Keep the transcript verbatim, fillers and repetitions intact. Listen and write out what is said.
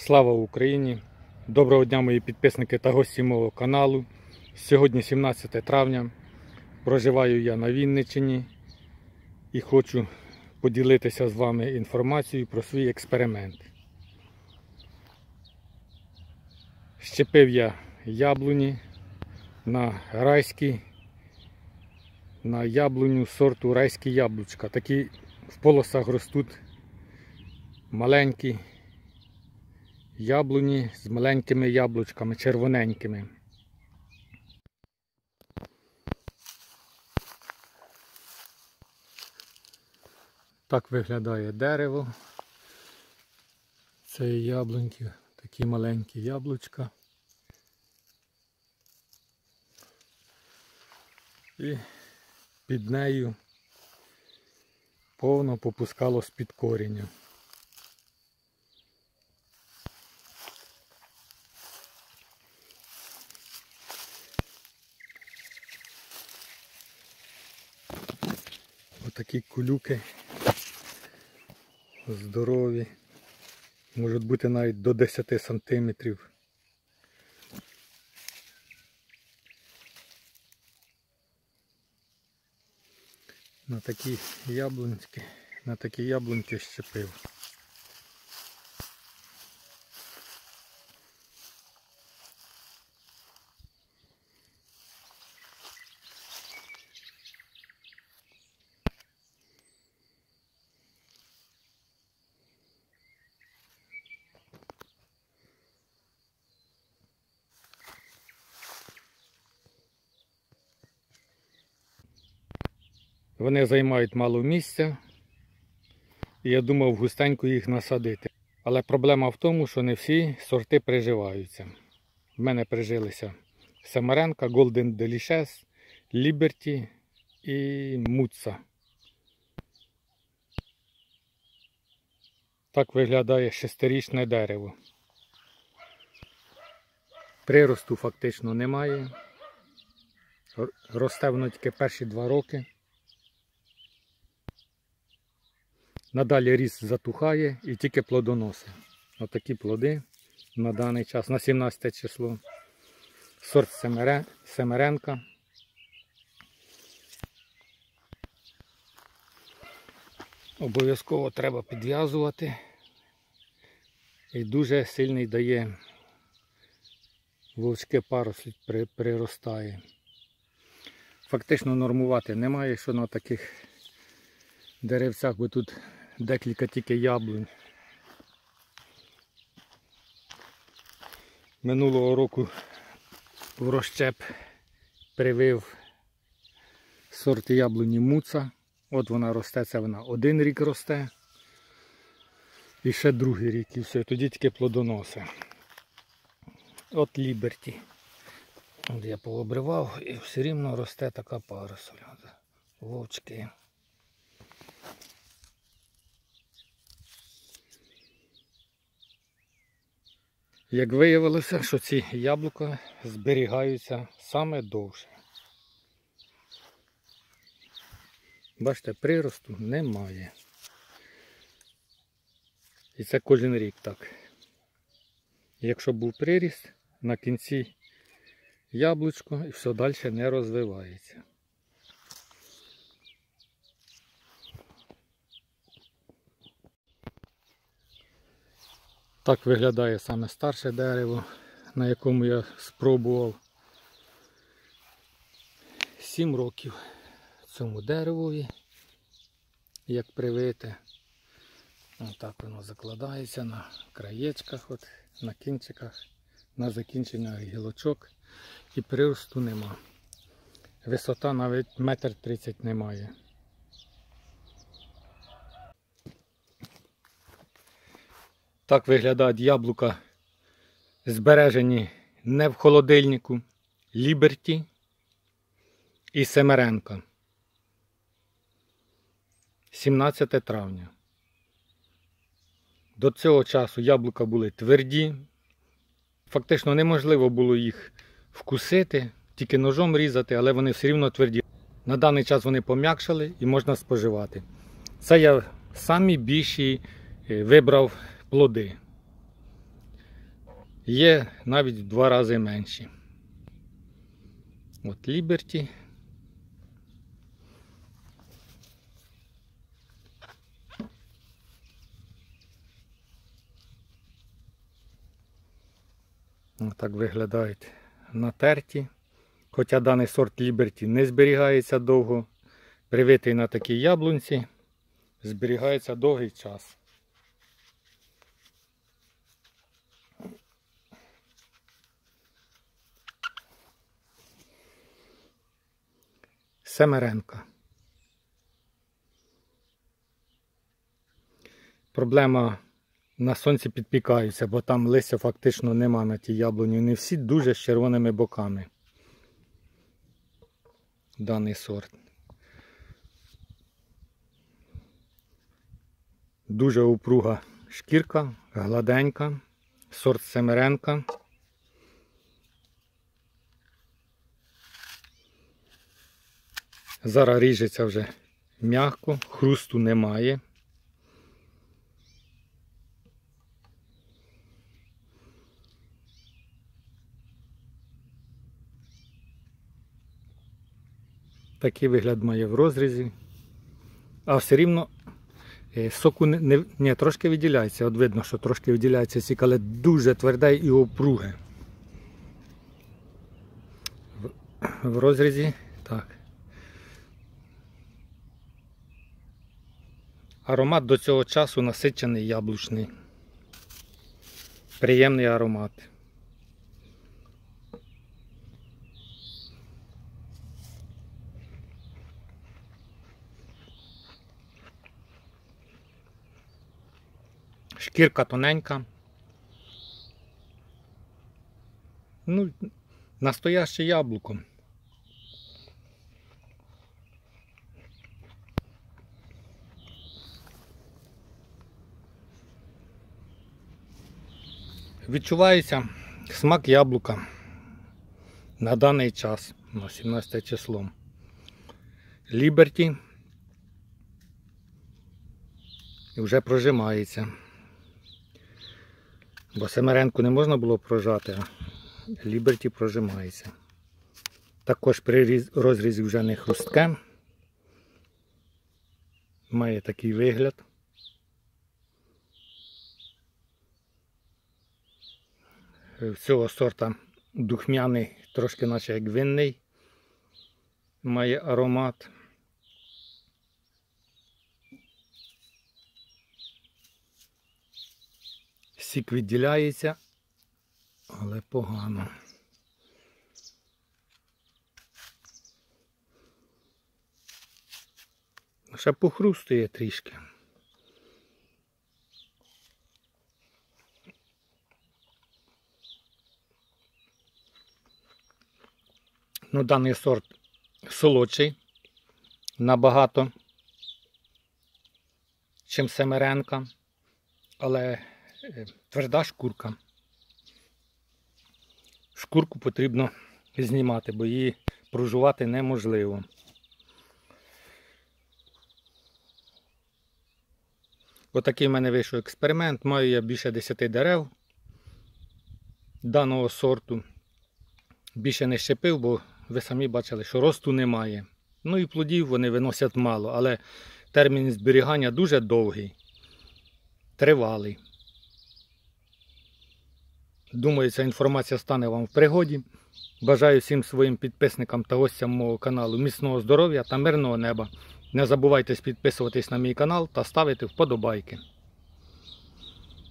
Слава Україні! Доброго дня, мої підписники та гості мого каналу. Сьогодні сімнадцяте травня. Проживаю я на Вінниччині і хочу поділитися з вами інформацією про свій експеримент. Щепив я яблуні на райські, на яблуню сорту райські яблучка. Такі в полосах ростуть маленькі яблуні з маленькими яблучками, червоненькими. Так виглядає дерево. Це яблуньки, такі маленькі яблучка. І під нею повно попускало з-під коріння. Отакі кулюки здорові, можуть бути навіть до десяти сантиметрів. На такі яблуньки, на такі яблуньки щепив. Вони займають мало місця, і я думав густенько їх насадити. Але проблема в тому, що не всі сорти приживаються. В мене прижилися Семеренка, Golden Delicious, Liberty і Muzza. Так виглядає шестирічне дерево. Приросту фактично немає. Росте воно тільки перші два роки. Надалі ріст затухає і тільки плодоносить. Отакі плоди на даний час, на сімнадцяте число. Сорт Семеренка. Обов'язково треба підв'язувати. І дуже сильний дає волчки, парослід приростає. Фактично нормувати немає, що на таких деревцях, бо тут декілька тільки яблунь. Минулого року в розщеп привив сорт яблуні Muzza. От вона росте, це вона один рік росте. І ще другий рік, і все, тоді тільки плодоносить. От Liberty. От я пообривав і все рівно росте така парасоль. Вовчки. Як виявилося, що ці яблука зберігаються саме довше. Бачите, приросту немає. І це кожен рік так. Якщо був приріст, на кінці яблучко і все далі не розвивається. Так виглядає саме старше дерево, на якому я спробував сім років цьому деревові, як привите. Отак воно закладається на краєчках, от, на кінчиках, на закінченнях гілочок, і приросту нема. Висота навіть метр тридцять немає. Так виглядають яблука, збережені не в холодильнику, Liberty і Семеренка. сімнадцяте травня. До цього часу яблука були тверді. Фактично неможливо було їх вкусити, тільки ножом різати, але вони все рівно тверді. На даний час вони пом'якшали і можна споживати. Це я самі більші вибрав плоди. Є навіть в два рази менші. От Liberty. Так виглядають натерті. Хоча даний сорт Liberty не зберігається довго, привитий на такій яблунці, зберігається довгий час. Семеренка. Проблема: на сонці підпікаються, бо там листя фактично нема на тій яблуні. Вони всі дуже з червоними боками. Даний сорт. Дуже упруга шкірка, гладенька. Сорт Семеренка. Зараз ріжеться вже м'яко, хрусту немає. Такий вигляд має в розрізі. А все рівно соку не, не, не трошки виділяється. От видно, що трошки виділяється сік, але дуже тверде і опруге. В, в розрізі так. Аромат до цього часу насичений яблучний. Приємний аромат. Шкірка тоненька. Ну, настояще яблуко. Відчувається смак яблука на даний час, на сімнадцяте число. Liberty вже прожимається. Бо Семеренку не можна було прожати, а Liberty прожимається. Також при розрізі вже не хрустке. Має такий вигляд. В цього сорта духмяний, трошки наче як винний. Має аромат. Сік відділяється, але погано. Ще похрустує трішки. Ну, даний сорт солодший набагато, чим Семеренка, але тверда шкурка. Шкурку потрібно знімати, бо її прожувати неможливо. Отакий в мене вийшов експеримент. Маю я більше десяти дерев даного сорту. Більше не щепив, бо ви самі бачили, що росту немає. Ну і плодів вони виносять мало, але термін зберігання дуже довгий, тривалий. Думаю, ця інформація стане вам в пригоді. Бажаю всім своїм підписникам та гостям мого каналу міцного здоров'я та мирного неба. Не забувайте підписуватись на мій канал та ставити вподобайки.